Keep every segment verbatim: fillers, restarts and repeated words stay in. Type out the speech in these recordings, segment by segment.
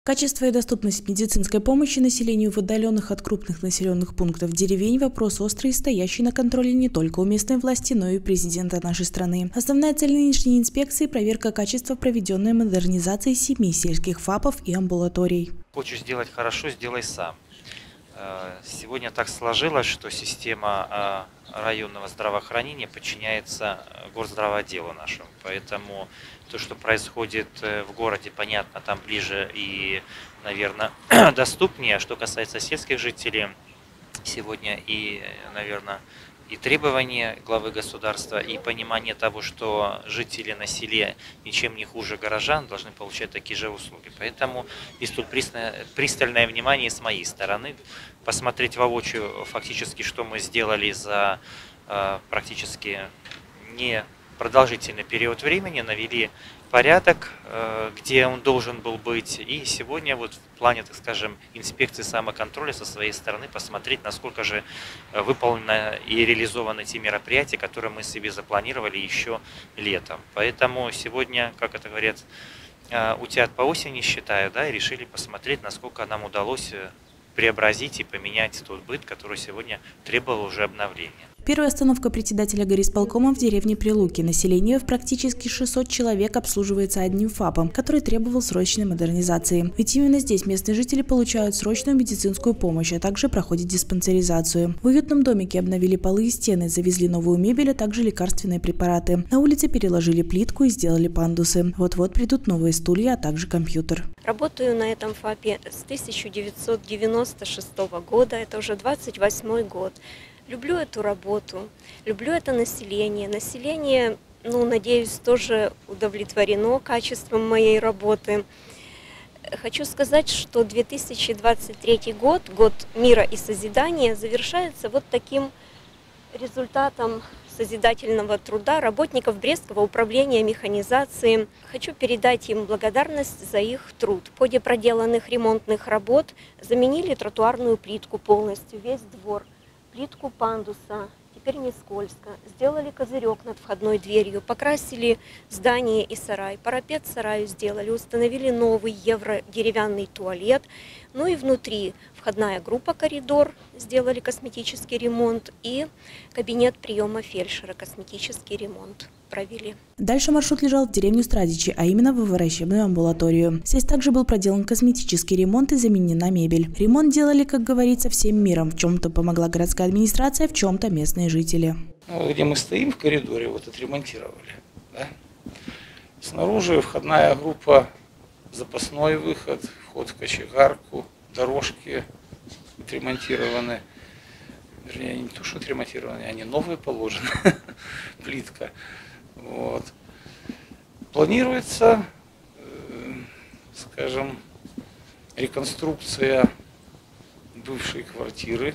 Качество и доступность медицинской помощи населению в отдаленных от крупных населенных пунктов деревень – вопрос острый, стоящий на контроле не только у местной власти, но и у президента нашей страны. Основная цель нынешней инспекции – проверка качества проведенной модернизации семи сельских ФАПов и амбулаторий. Хочешь сделать хорошо – сделай сам. Сегодня так сложилось, что система районного здравоохранения подчиняется горздравоотделу нашему. Поэтому то, что происходит в городе, понятно, там ближе и, наверное, доступнее. Что касается сельских жителей, сегодня и, наверное, и требования главы государства, и понимание того, что жители на селе ничем не хуже горожан, должны получать такие же услуги. Поэтому есть тут пристальное внимание с моей стороны, посмотреть воочию фактически, что мы сделали за практически не продолжительный период времени, навели порядок, где он должен был быть. И сегодня вот в плане, так скажем, инспекции самоконтроля со своей стороны посмотреть, насколько же выполнены и реализованы те мероприятия, которые мы себе запланировали еще летом. Поэтому сегодня, как это говорят, утят по осени считаю, да, и решили посмотреть, насколько нам удалось преобразить и поменять тот быт, который сегодня требовал уже обновления. Первая остановка председателя горисполкома в деревне Прилуки. Население в практически шестьсот человек обслуживается одним ФАПом, который требовал срочной модернизации. Ведь именно здесь местные жители получают срочную медицинскую помощь, а также проходят диспансеризацию. В уютном домике обновили полы и стены, завезли новую мебель, а также лекарственные препараты. На улице переложили плитку и сделали пандусы. Вот-вот придут новые стулья, а также компьютер. Работаю на этом ФАПе с тысяча девятьсот девяносто шестого года, это уже двадцать восьмой год. Люблю эту работу, люблю это население. Население, ну, надеюсь, тоже удовлетворено качеством моей работы. Хочу сказать, что две тысячи двадцать третий год, год мира и созидания, завершается вот таким результатом созидательного труда работников Брестского управления механизации. Хочу передать им благодарность за их труд. В ходе проделанных ремонтных работ заменили тротуарную плитку полностью, весь двор. Плитку пандуса, теперь не скользко. Сделали козырек над входной дверью, покрасили здание и сарай. Парапет сараю сделали, установили новый евро-деревянный туалет. Ну и внутри входная группа «Коридор», сделали косметический ремонт, и кабинет приема фельдшера, косметический ремонт провели. Дальше маршрут лежал в деревню Страдичи, а именно в врачебную амбулаторию. Здесь также был проделан косметический ремонт и заменена мебель. Ремонт делали, как говорится, всем миром. В чем-то помогла городская администрация, в чем-то местные жители. Где мы стоим в коридоре, вот отремонтировали. Да? Снаружи входная группа, запасной выход, вход в кочегарку, дорожки отремонтированы. Вернее, не то, что отремонтированы, они новые положены, плитка. Вот. Планируется, э, скажем, реконструкция бывшей квартиры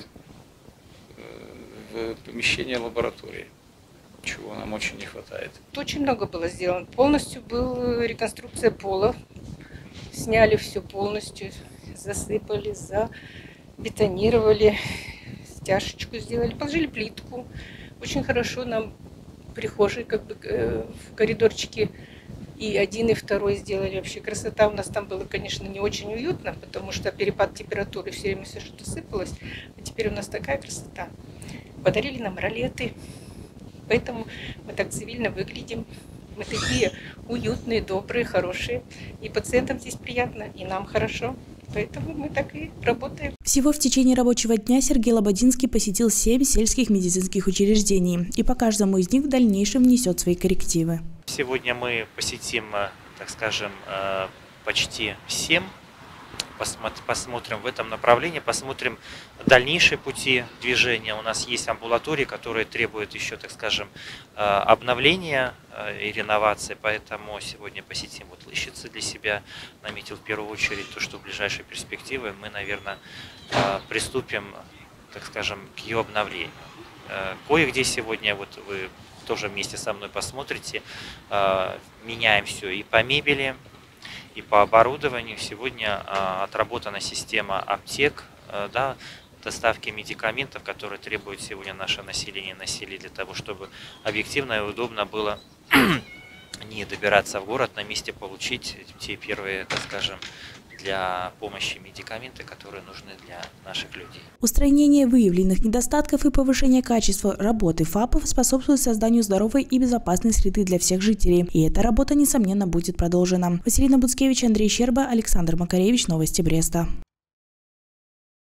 э, в помещении лаборатории, чего нам очень не хватает. Очень много было сделано. Полностью была реконструкция пола. Сняли все полностью, засыпали, забетонировали, стяжечку сделали, положили плитку. Очень хорошо нам прихожей, как бы в коридорчике и один, и второй сделали. Вообще красота. У нас там было, конечно, не очень уютно, потому что перепад температуры, все время все что-то сыпалось. А теперь у нас такая красота. Подарили нам ролеты, поэтому мы так цивильно выглядим. Мы такие уютные, добрые, хорошие. И пациентам здесь приятно, и нам хорошо. Поэтому мы так и работаем. Всего в течение рабочего дня Сергей Лободинский посетил семь сельских медицинских учреждений. И по каждому из них в дальнейшем внесет свои коррективы. Сегодня мы посетим, так скажем, почти семь. Посмотрим в этом направлении, посмотрим дальнейшие пути движения. У нас есть амбулатории, которые требуют еще, так скажем, обновления и реновации, поэтому сегодня посетим вот Лыщицы для себя, наметил в первую очередь то, что в ближайшей перспективе мы, наверное, приступим, так скажем, к ее обновлению. Кое-где сегодня, вот вы тоже вместе со мной посмотрите, меняем все и по мебели, и по оборудованию. Сегодня а, отработана система аптек, а, да, доставки медикаментов, которые требует сегодня наше население на селе, для того, чтобы объективно и удобно было не добираться в город, на месте получить те первые, так скажем, для помощи медикаменты, которые нужны для наших людей. Устранение выявленных недостатков и повышение качества работы ФАПов способствует созданию здоровой и безопасной среды для всех жителей. И эта работа, несомненно, будет продолжена. Василина Буцкевич, Андрей Щерба, Александр Макаревич. Новости Бреста.